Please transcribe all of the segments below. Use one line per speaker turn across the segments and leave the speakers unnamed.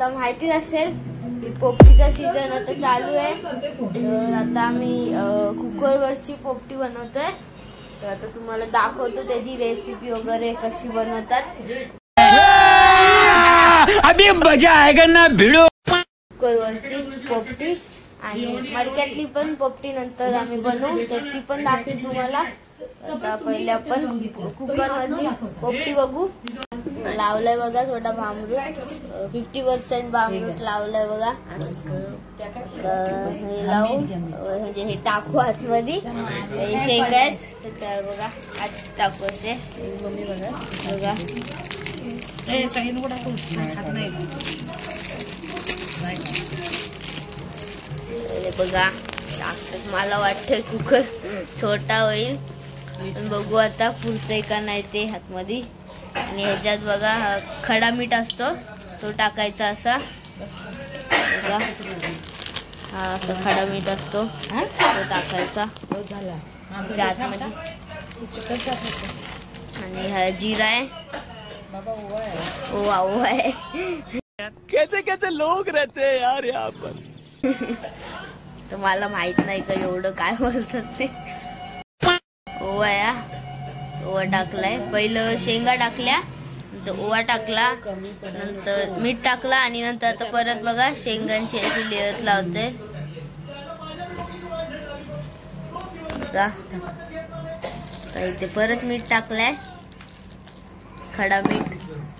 आता माहिती असेल पोपटीचा सीजन आता चालू आहे, तर आता आम्ही कुकरवरची पोपटी बनवतोय. तर आता तुम्हाला दाखवतो त्याची रेसिपी वगैरे कशी बनवतात.
अभी मजा आएगा ना भिड़ो.
कुकरवरची पोपटी आणि मडक्यातली पण पोपटी नंतर आम्ही बनवू, तर ती पण दाखवेल तुम्हाला. आता पहिले आपण कुकरमधली पोपटी बघू. लावलाय बघा थोडा भामरूट, 50% भामरूट लावलाय बघा. हे लावू म्हणजे हे टाकू आतमध्ये. हे शेंगा आहेत तर त्या बघा आत टाकू असे. मम्मी बघा बघा बघा टाकतात. मला वाटतंय कुकर छोटा होईल, पण बघू आता पुरतंय का नाही ते आतमध्ये. आणि ह्याच्यात बघा हा खडा मीठ असतो तो टाकायचा असा बघा. हा असा खडा मीठ असतो तो टाकायचा आतमध्ये. आणि हा जिरा आहे, ओवा ओवा आहे.
कैसे कैसे लोग रहते हैं यार यहाँ पर.
तर मला माहित नाही का एवढं काय बोलतात ते. ओवा या ओवा टाकलाय. पहिलं शेंगा टाकल्या, नंतर ओवा टाकला, नंतर मीठ टाकला आणि नंतर आता परत बघा शेंगांची अशी लेअर लावते बघा. इथे परत मीठ टाकलाय, खडा मीठ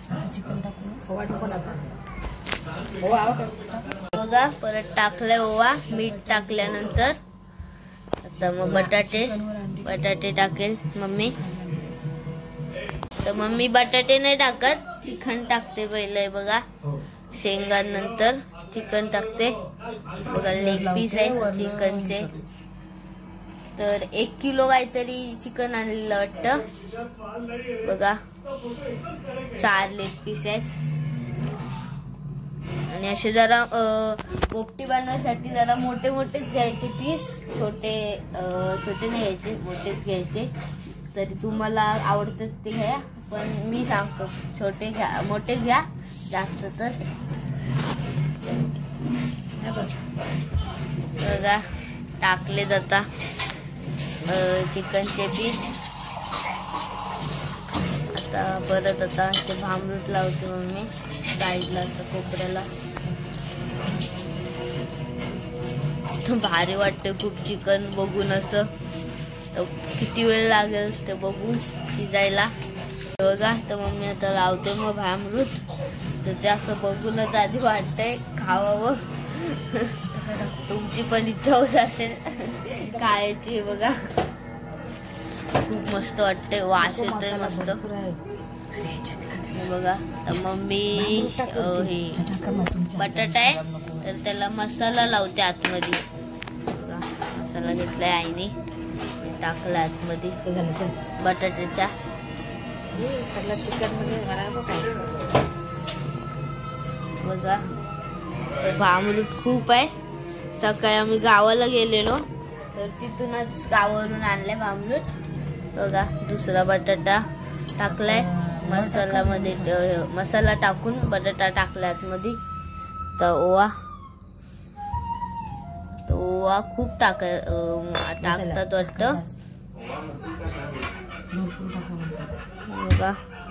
बघा. परत टाकलाय ओवा. मीठ टाकल्यानंतर आता मग बटाटे टाकेल मम्मी. तर मम्मी बटाटे नाही टाकत, चिकन टाकते पहिले बघा. शेंगानंतर चिकन टाकते बघा. लेग पीस आहे चिकनचे. तर 1 किलो काहीतरी चिकन आणलेलं वाटतं बघा. 4 लेग पीस आहेत. आणि असे जरा पोपटी बनवण्यासाठी जरा मोठे मोठेच घ्यायचे पीस, छोटे छोटे नाही घ्यायचे, मोठेच घ्यायचे. तरी तुम्हाला आवडतात ते घ्या, पण मी सांगतो छोटे घ्या, मोठेच घ्या जास्त तर. बघा टाकले जाता चिकनचे पीस. आता परत आता ते भामरूट लावते मम्मी साईडला असं कोपऱ्याला. भारी वाटते खूप चिकन बघून असं. तर किती वेळ लागेल ते बघू शिजायला बघा. तर मम्मी आता लावते मग भामरूट. तर ते असं बघूनच आधी वाटतंय खावावं. तुमची पण इच्छा होत असेल खायची बघा. खूप मस्त वाटते, वास येतोय मस्त बघा. तर मम्मी हे बटाटा आहे तर त्याला मसाला लावते आतमध्ये बघा. मसाला घेतलाय आईने, टाकला आतमध्ये बटाट्याच्या. बघा भामरूट खूप आहे. सकाळी आम्ही गावाला गेलेलो तर तिथूनच गावावरून आणलाय भामरूट बघा. दुसरा बटाटा टाकलाय मसाल्यामध्ये. मसाला टाकून बटाटा टाकला आतमध्ये. तर ओवा खूप टाकतात वाटतं बघा.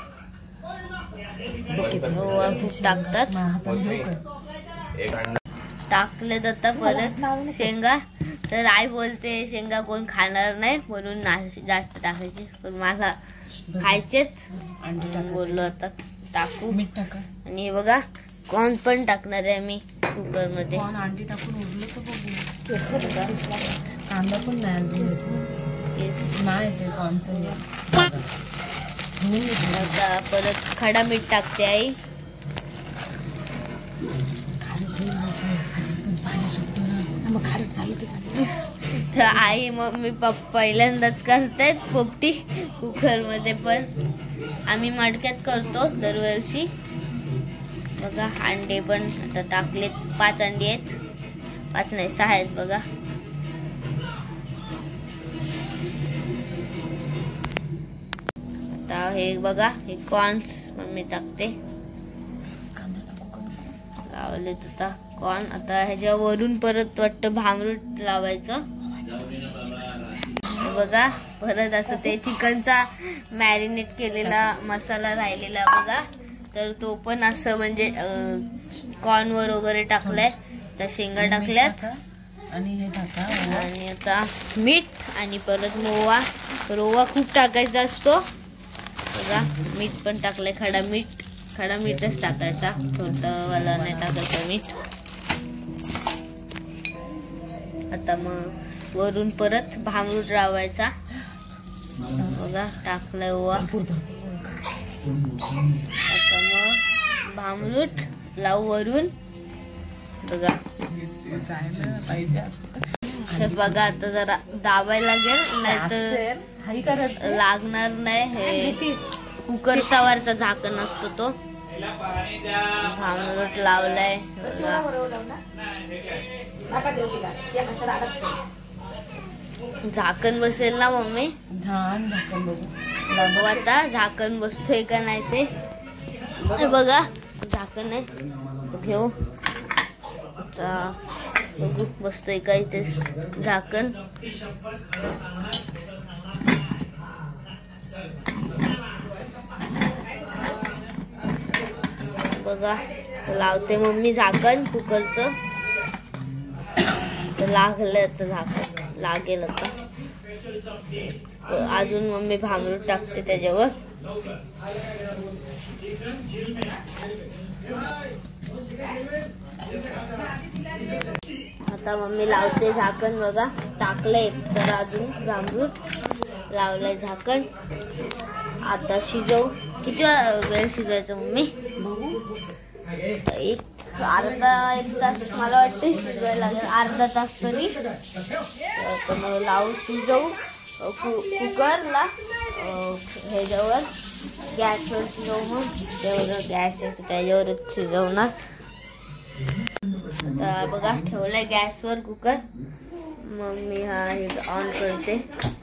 ओवा खूप टाकतात. टाकले जातात परत शेंगा. तर आई बोलते शेंगा कोण खाणार नाही म्हणून जास्त टाकायचे, पण मला खायचेच बोललो आता टाकू. आणि हे बघा कॉर्न पण टाकणार आहे मी कुकर मध्ये.
कांदा पण
आता परत खडा मीठ टाकते आई. तर आई मम्मी पप्पा पहिल्यांदाच करतायत पोपटी कुकर मध्ये, पण आम्ही मडक्यात करतो दरवर्षी बघा. अंडे पण आता टाकलेत. 5 अंडी आहेत, 5 नाही 6 आहेत बघा. आता हे बघा हे कॉर्न्स मम्मी टाकते. लावलेत आता कॉर्न. आता ह्याच्यावरून परत वाटतं भामरूट लावायचं. बघा परत असं ते चिकनचा मॅरिनेट केलेला मसाला राहिलेला बघा, तर तो पण असं म्हणजे कॉर्नवर वगैरे टाकलाय. तर शेंगा टाकल्यात
आणि हे टाका
आणि आता मीठ आणि परत रोवा खूप टाकायचा असतो बघा. मीठ पण टाकलंय, खडा मीठच टाकायचा, छोटं वाला नाही टाकायचं मीठ. आता मग वरून परत भामरूट लावायचा बघा, टाकलाय ओवा. आता मग भामरूट लावू वरून बघा. बघा आता जरा दाबायला लागेल, नाहीतर लागणार नाही. हे कुकरचा वरचा झाकण असतो तो. भामरूट लावलाय झाकण बसेल ना मम्मी? बघू आता झाकण बसतोय का नाही ते. बघा झाकण आहे, घेऊ आता बघू बसतोय का इथे झाकण. बघा लावते मम्मी झाकण कुकरचं. लागलं आता झाकण, लागेल आता. अजून मम्मी भामरूट टाकते त्याच्यावर. आता मम्मी लावते झाकण बघा. टाकलंय तर अजून भामरूट लावलंय झाकण. आता शिजव. किती वेळ शिजवायचं मम्मी? एक तास मला वाटतं शिजवायला लागेल, अर्धा तास तरी. लावू शिजवू कुकरला ह्याच्यावर गॅसवर शिजवू. मग तेवढं गॅस आहे त्याच्यावरच शिजवणार. आता बघा ठेवलाय गॅसवर कुकर. मग मी हा ऑन करते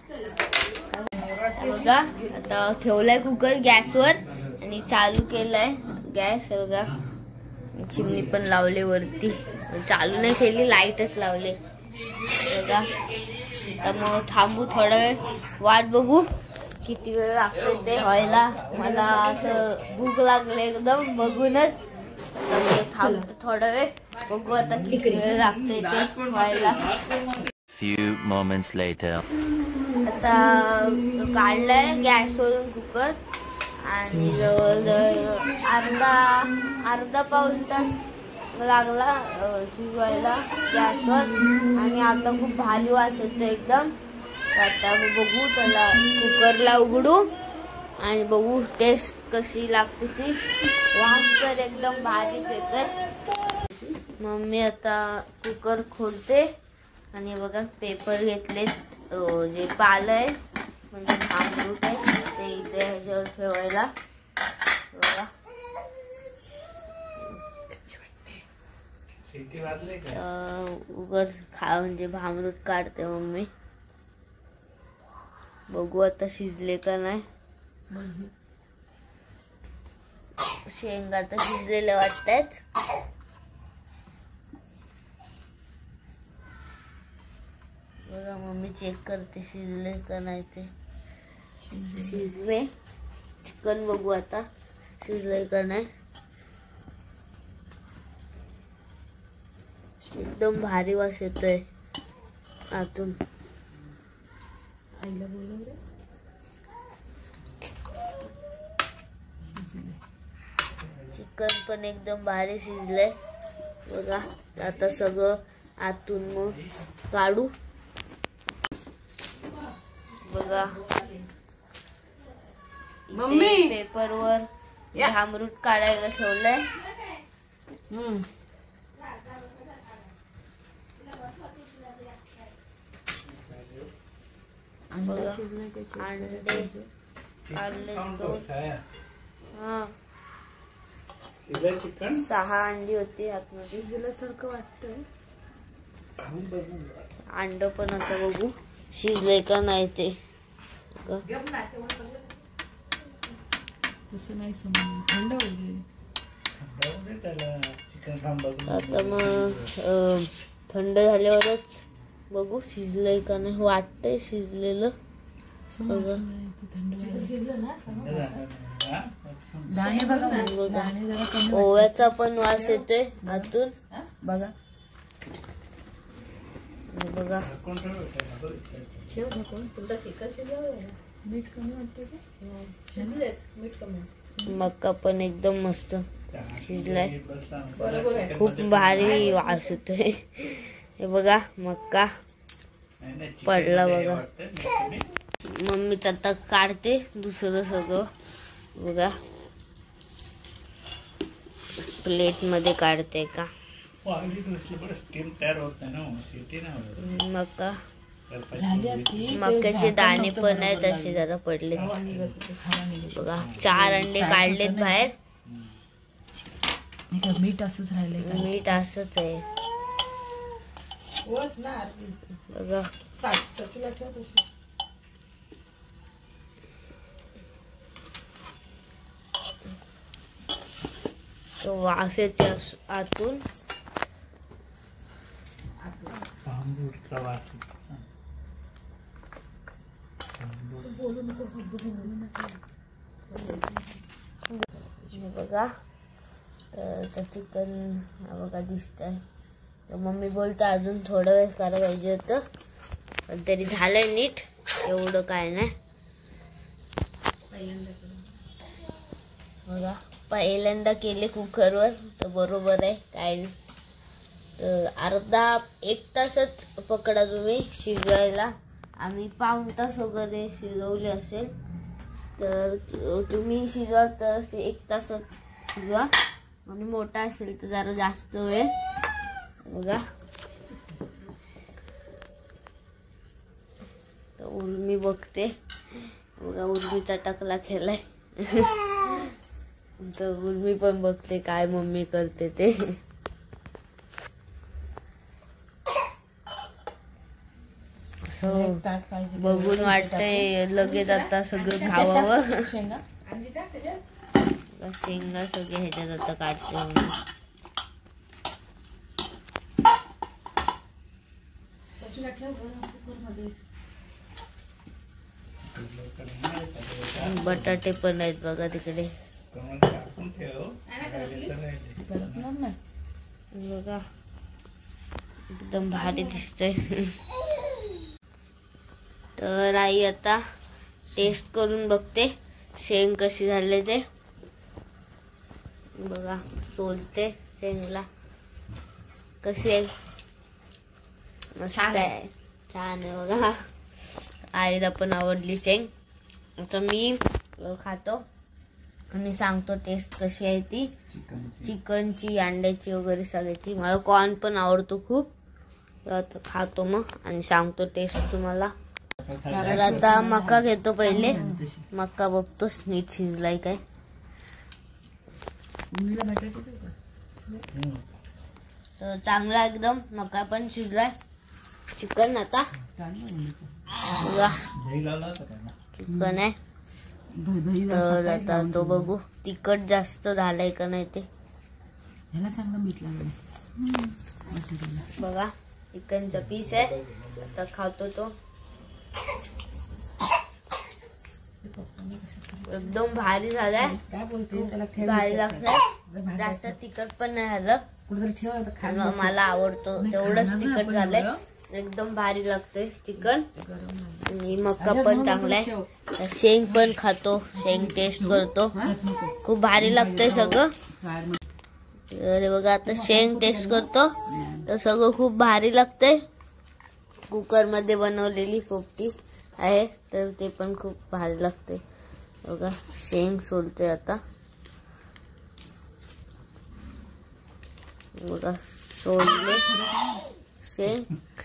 बघा. आता ठेवलाय कुकर गॅसवर आणि चालू केलाय गॅस बघा. चिमणी पण लावली वरती, चालू नाही केली, लाईटच लावले बघा. आता मग थांबू थोडा वेळ, वाट बघू किती वेळ लागतोय ते व्हायला. मला असं भूक लागली एकदम बघूनच. थांबतो थोडा वेळ, बघू आता किती वेळ लागतोय ते व्हायला.
Few moments later.
आता काढलाय गॅसवरून कुकर आणि जवळजवळ अर्धा पाऊण तास लागला शिजवायला गॅसवर. आणि आता खूप भारी वास येतो एकदम. आता बघू त्याला कुकरला उघडू आणि बघू टेस्ट कशी लागते ती. वास तर एकदम भारीच येतोय. मम्मी आता कुकर खोलते आणि बघा पेपर घेतलेत, जे पाल आहे म्हणजे भामरूट आहे ते इथे ह्याच्यावर ठेवायला बघा. उघड खा म्हणजे भामरूट काढते मम्मी. बघू आता शिजले का नाही. शेंगा तर शिजलेल्या वाटतायत. बघा मम्मी चेक करते शिजले का नाही ते. शिजले. चिकन बघू आता शिजले का नाही. एकदम भारी वास येतोय आतून. चिकन पण एकदम भारी शिजलंय बघा. आता सगळं आतून मग काढू बघा. मम्मी पेपरवर भामरूट काढायला ठेवलंय. अंडे काढले 6 अंडी होती आतमध्ये. शिजल्यासारखं वाटतंय. अंड पण आता बघू शिजले का नाही ते.
तसं नाही समजलं. अंड
आता मग थंड झाल्यावरच बघू शिजलंय का नाही. वाटतंय शिजलेलं. बघा ओव्याचा पण वास येतोय आतून. बघा बघा मक्का पण एकदम मस्त शिजलाय. खूप भारी वास येतोय. हे बघा मक्का पडला बघा. मम्मीच आता काढते दुसरं सगळं. बघा प्लेट मध्ये काढते का मक्का. मक्याचे दाणे पण आहेत असे जरा पडले बघा. 4 अंडे काढलेत बाहेर.
मीठ असंच राहिलंय.
मीठ असंच आहे बघा. तो वाफ येते आतून. बघा तर चिकन बघा दिसतंय. तर मम्मी बोलते अजून थोडा वेळ करायला पाहिजे होतं पण तरी झालंय नीट. एवढं काय नाही. बघा पहिल्यांदा केले कुकरवर तर बरोबर आहे काय नाही. तर अर्धा 1 तासच पकडा तुम्ही शिजवायला. आम्ही पाऊण तास वगैरे शिजवले असेल तर तुम्ही शिजवाल तर 1 तासच शिजवा. आणि मोठा असेल तर जरा जास्त वेळ. बघा तर उर्मी बघते. बघा उर्मीचा टकला केलाय. तर उर्मी पण बघते काय मम्मी करते ते. बघून वाटतंय लगेच आता सगळं खावावं. शेंगा सगळे ह्याच्यात आता काढते. बटाटे पण आहेत बघा तिकडे. बघा एकदम भारी दिसतंय. तर आई आता टेस्ट करून बघते शेंग कशी झाले ते. बघा सोलते शेंगला. कशी आहे? मस्त आहे. छान आहे बघा. आईला पण आवडली शेंग. आता मी खातो आणि सांगतो टेस्ट कशी आहे ती. चिकनची अंड्याची वगैरे सगळ्याची. मला कॉर्न पण आवडतो खूप. तर खातो मग आणि सांगतो टेस्ट तुम्हाला. तर आता मक्का घेतो पहिले. मक्का बघतो नीट शिजलाय काय. तर चांगला एकदम मक्का पण शिजलाय. चिकन आता चिकन आहे. तर आता तो बघू तिखट जास्त झालाय का नाही ते. बघा चिकनचा पीस आहे. आता खातो तो. एकदम भारी झालाय. भारी लागतंय. जास्त तिखट पण नाही झालं. मला आवडतो तेवढंच तिखट झालंय. एकदम भारी लागतंय चिकन. आणि मक्का पण चांगलाय. शेंग पण खातो. शेंग टेस्ट करतो. खूप भारी लागतंय सगळं. अरे बघा आता शेंग टेस्ट करतो तर सगळं खूप भारी लागतंय. कुकर मध्ये बनवलेली पोपटी आहे तर ते पण खूप भारी लागते. बघा शेंग सोलते आता. बघा सोलले शेंग.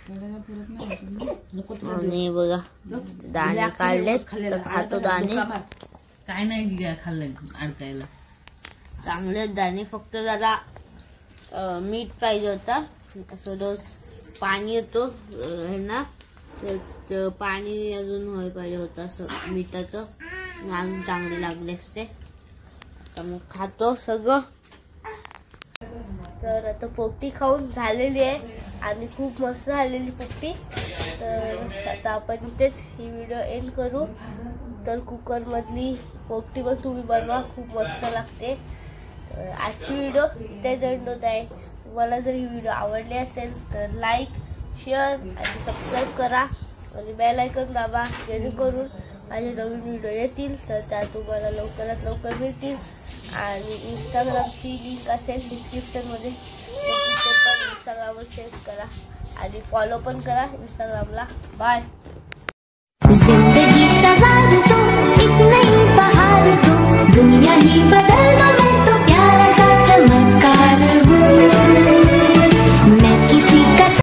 आणि बघा दाणे काढलेत तर खातो दाणे.
काय नाही खाल्लंय अडकायला.
चांगले दाणे. फक्त जरा मीठ पाहिजे होता. असं रोज पाणी येतो हे ना तर पाणी अजून व्हायला पाहिजे होतं असं मिठाचं. अजून चांगले लागले असते. आता मग खातो सगळं. तर आता पोपटी खाऊन झालेली आहे आणि खूप मस्त झालेली पोपटी. तर आता आपण इथेच ही व्हिडिओ एंड करू. तर कुकरमधली पोपटी पण तुम्ही बनवा, खूप मस्त लागते. तर आजची व्हिडिओ इथे एंड होत आहे. तुम्हाला जर ही व्हिडिओ आवडली असेल तर लाईक, शेअर आणि सबस्क्राईब करा आणि बेल आयकॉन दाबा, जेणेकरून माझे नवीन व्हिडिओ येतील तर त्या तुम्हाला लवकरात लवकर मिळतील. आणि इंस्टाग्रामची लिंक असेल डिस्क्रिप्शनमध्ये, तिथे पण इंस्टाग्रामवर चेक करा आणि फॉलो पण करा इंस्टाग्रामला. बाय.
जिंदगी का राज तो एक नई बहार दो, दुनिया ही बदल दो.